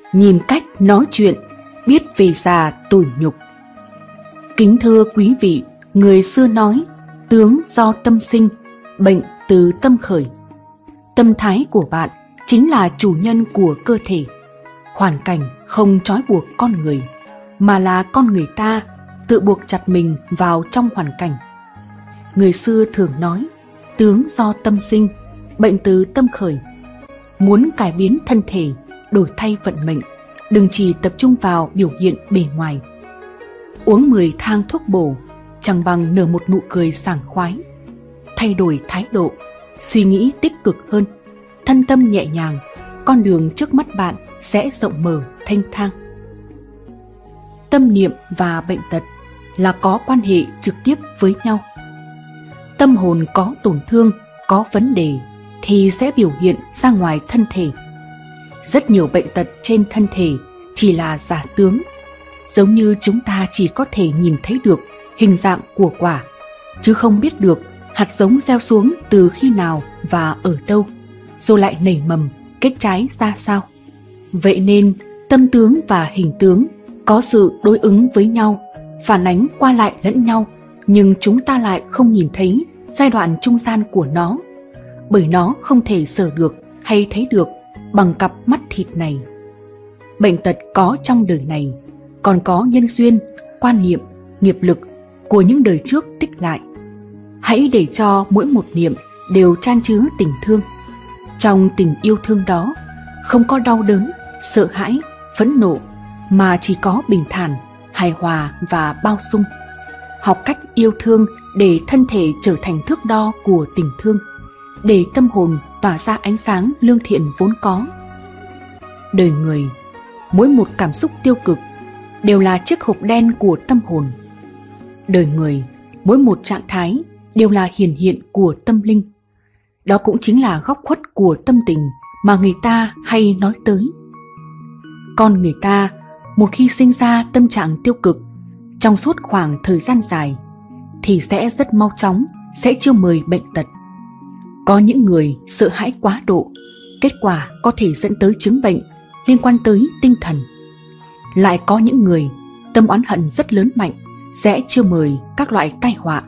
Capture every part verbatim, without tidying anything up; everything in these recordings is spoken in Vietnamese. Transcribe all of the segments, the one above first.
nhìn cách nói chuyện, biết về già tủi nhục. Kính thưa quý vị, người xưa nói, tướng do tâm sinh, bệnh từ tâm khởi. Tâm thái của bạn chính là chủ nhân của cơ thể. Hoàn cảnh không trói buộc con người, mà là con người ta tự buộc chặt mình vào trong hoàn cảnh. Người xưa thường nói, tướng do tâm sinh, bệnh từ tâm khởi. Muốn cải biến thân thể, đổi thay vận mệnh, đừng chỉ tập trung vào biểu hiện bề ngoài. Uống mười thang thuốc bổ chẳng bằng nở một nụ cười sảng khoái. Thay đổi thái độ, suy nghĩ tích cực hơn, thân tâm nhẹ nhàng, con đường trước mắt bạn sẽ rộng mở thênh thang. Tâm niệm và bệnh tật là có quan hệ trực tiếp với nhau. Tâm hồn có tổn thương, có vấn đề thì sẽ biểu hiện ra ngoài thân thể. Rất nhiều bệnh tật trên thân thể chỉ là giả tướng, giống như chúng ta chỉ có thể nhìn thấy được hình dạng của quả, chứ không biết được hạt giống gieo xuống từ khi nào và ở đâu, rồi lại nảy mầm, kết trái ra sao. Vậy nên tâm tướng và hình tướng có sự đối ứng với nhau, phản ánh qua lại lẫn nhau, nhưng chúng ta lại không nhìn thấy giai đoạn trung gian của nó, bởi nó không thể sờ được hay thấy được bằng cặp mắt thịt này. Bệnh tật có trong đời này, còn có nhân duyên, quan niệm, nghiệp lực của những đời trước tích lại. Hãy để cho mỗi một niệm đều chan chứa tình thương. Trong tình yêu thương đó, không có đau đớn, sợ hãi, phẫn nộ, mà chỉ có bình thản, hài hòa và bao dung. Học cách yêu thương để thân thể trở thành thước đo của tình thương, để tâm hồn tỏa ra ánh sáng lương thiện vốn có. Đời người, mỗi một cảm xúc tiêu cực đều là chiếc hộp đen của tâm hồn. Đời người, mỗi một trạng thái đều là hiển hiện của tâm linh. Đó cũng chính là góc khuất của tâm tình mà người ta hay nói tới. Con người ta, một khi sinh ra tâm trạng tiêu cực trong suốt khoảng thời gian dài, thì sẽ rất mau chóng sẽ chiêu mời bệnh tật. Có những người sợ hãi quá độ, kết quả có thể dẫn tới chứng bệnh liên quan tới tinh thần. Lại có những người tâm oán hận rất lớn mạnh, sẽ chiêu mời các loại tai họa.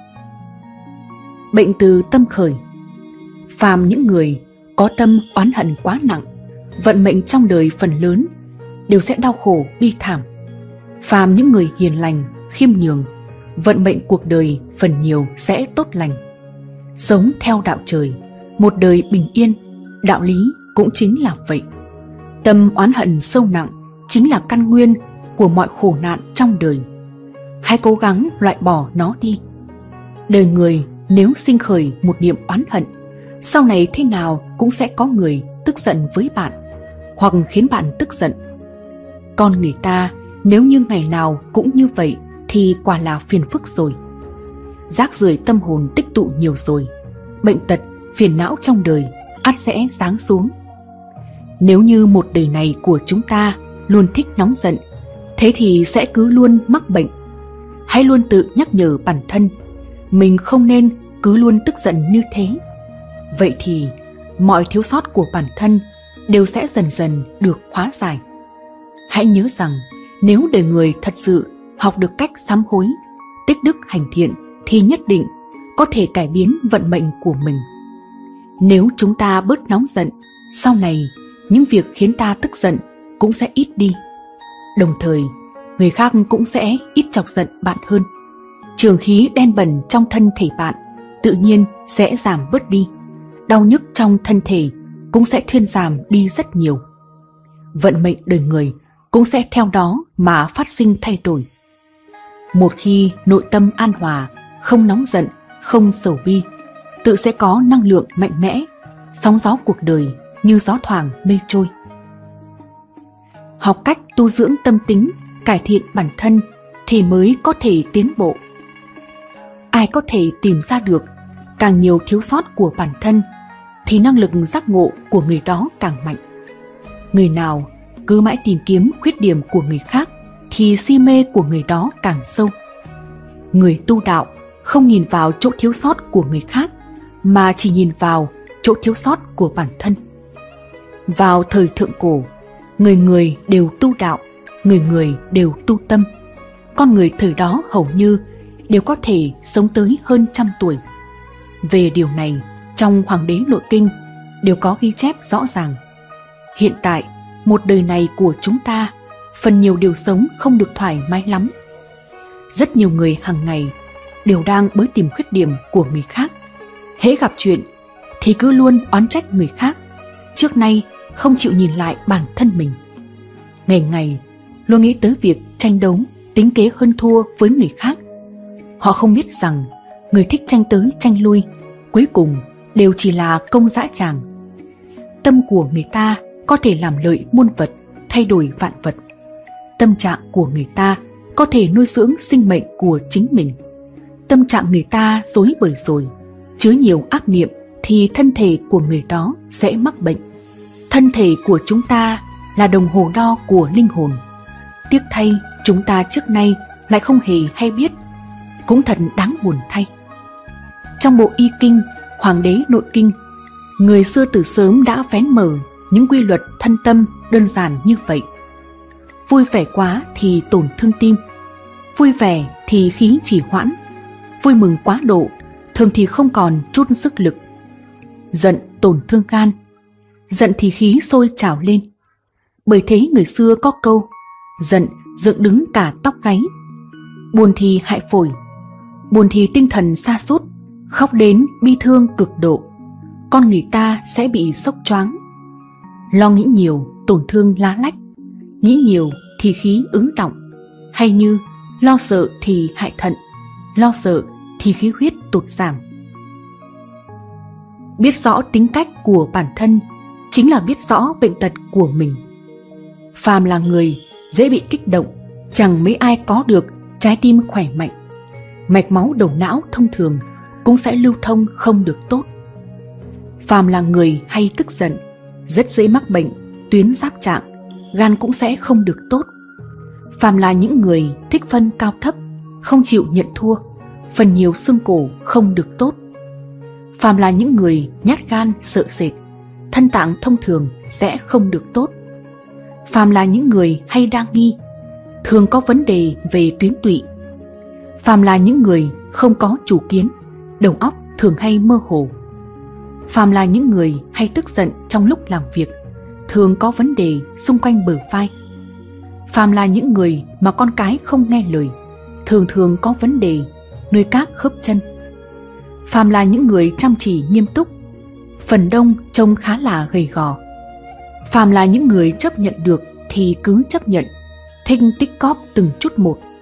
Bệnh từ tâm khởi. Phàm những người có tâm oán hận quá nặng, vận mệnh trong đời phần lớn đều sẽ đau khổ bi thảm. Phàm những người hiền lành, khiêm nhường, vận mệnh cuộc đời phần nhiều sẽ tốt lành. Sống theo đạo trời, một đời bình yên, đạo lý cũng chính là vậy. Tâm oán hận sâu nặng chính là căn nguyên của mọi khổ nạn trong đời. Hãy cố gắng loại bỏ nó đi. Đời người nếu sinh khởi một niệm oán hận, sau này thế nào cũng sẽ có người tức giận với bạn, hoặc khiến bạn tức giận. Con người ta nếu như ngày nào cũng như vậy thì quả là phiền phức rồi. Rác rưởi tâm hồn tích tụ nhiều rồi, bệnh tật, phiền não trong đời ắt sẽ giáng xuống. Nếu như một đời này của chúng ta luôn thích nóng giận, thế thì sẽ cứ luôn mắc bệnh. Hãy luôn tự nhắc nhở bản thân, mình không nên cứ luôn tức giận như thế. Vậy thì mọi thiếu sót của bản thân đều sẽ dần dần được hóa giải. Hãy nhớ rằng nếu đời người thật sự học được cách sám hối, tích đức hành thiện thì nhất định có thể cải biến vận mệnh của mình. Nếu chúng ta bớt nóng giận, sau này những việc khiến ta tức giận cũng sẽ ít đi. Đồng thời, người khác cũng sẽ ít chọc giận bạn hơn. Trường khí đen bẩn trong thân thể bạn tự nhiên sẽ giảm bớt đi. Đau nhức trong thân thể cũng sẽ thuyên giảm đi rất nhiều. Vận mệnh đời người cũng sẽ theo đó mà phát sinh thay đổi. Một khi nội tâm an hòa, không nóng giận, không sầu bi, tự sẽ có năng lượng mạnh mẽ, sóng gió cuộc đời như gió thoảng mây trôi. Học cách tu dưỡng tâm tính, cải thiện bản thân thì mới có thể tiến bộ. Ai có thể tìm ra được càng nhiều thiếu sót của bản thân thì năng lực giác ngộ của người đó càng mạnh. Người nào cứ mãi tìm kiếm khuyết điểm của người khác thì si mê của người đó càng sâu. Người tu đạo không nhìn vào chỗ thiếu sót của người khác mà chỉ nhìn vào chỗ thiếu sót của bản thân. Vào thời thượng cổ, Người người đều tu đạo, người người đều tu tâm. Con người thời đó hầu như đều có thể sống tới hơn trăm tuổi. Về điều này, trong Hoàng đế Nội Kinh đều có ghi chép rõ ràng. Hiện tại, một đời này của chúng ta, phần nhiều điều sống không được thoải mái lắm. Rất nhiều người hàng ngày đều đang bới tìm khuyết điểm của người khác. Hễ gặp chuyện thì cứ luôn oán trách người khác, trước nay không chịu nhìn lại bản thân mình. Ngày ngày luôn nghĩ tới việc tranh đấu, tính kế hơn thua với người khác. Họ không biết rằng người thích tranh tới tranh lui, cuối cùng đều chỉ là công dã tràng. Tâm của người ta có thể làm lợi muôn vật, thay đổi vạn vật. Tâm trạng của người ta có thể nuôi dưỡng sinh mệnh của chính mình. Tâm trạng người ta rối bời rồi, chứa nhiều ác niệm thì thân thể của người đó sẽ mắc bệnh. Thân thể của chúng ta là đồng hồ đo của linh hồn. Tiếc thay chúng ta trước nay lại không hề hay biết, cũng thật đáng buồn thay. Trong bộ Y Kinh, Hoàng đế Nội Kinh, người xưa từ sớm đã vén mở những quy luật thân tâm đơn giản như vậy. Vui vẻ quá thì tổn thương tim, vui vẻ thì khí trì hoãn, vui mừng quá độ thường thì không còn chút sức lực. Giận tổn thương gan, giận thì khí sôi trào lên. Bởi thế người xưa có câu giận dựng đứng cả tóc gáy. Buồn thì hại phổi, buồn thì tinh thần sa sút, khóc đến bi thương cực độ, con người ta sẽ bị sốc choáng. Lo nghĩ nhiều tổn thương lá lách, nghĩ nhiều thì khí ứ đọng. Hay như lo sợ thì hại thận, lo sợ thì khí huyết tụt giảm. Biết rõ tính cách của bản thân chính là biết rõ bệnh tật của mình. Phàm là người dễ bị kích động, chẳng mấy ai có được trái tim khỏe mạnh. Mạch máu đầu não thông thường cũng sẽ lưu thông không được tốt. Phàm là người hay tức giận, rất dễ mắc bệnh tuyến giáp trạng, gan cũng sẽ không được tốt. Phàm là những người thích phân cao thấp, không chịu nhận thua, phần nhiều xương cổ không được tốt. Phàm là những người nhát gan sợ sệt, thân tạng thông thường sẽ không được tốt. Phàm là những người hay đa nghi, thường có vấn đề về tuyến tụy. Phàm là những người không có chủ kiến, đầu óc thường hay mơ hồ. Phàm là những người hay tức giận trong lúc làm việc, thường có vấn đề xung quanh bờ vai. Phàm là những người mà con cái không nghe lời, thường thường có vấn đề nơi các khớp chân. Phàm là những người chăm chỉ nghiêm túc, phần đông trông khá là gầy gò. Phàm là những người chấp nhận được thì cứ chấp nhận, thích tích cóp từng chút một.